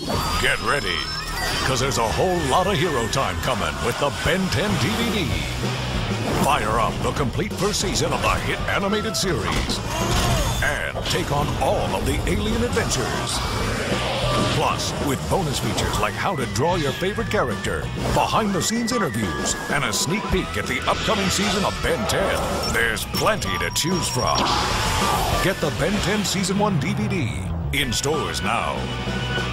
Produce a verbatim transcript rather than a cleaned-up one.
Get ready, because there's a whole lot of hero time coming with the Ben ten D V D. Fire up the complete first season of the hit animated series and take on all of the alien adventures. Plus, with bonus features like how to draw your favorite character, behind-the-scenes interviews, and a sneak peek at the upcoming season of Ben ten, there's plenty to choose from. Get the Ben ten Season one D V D in stores now.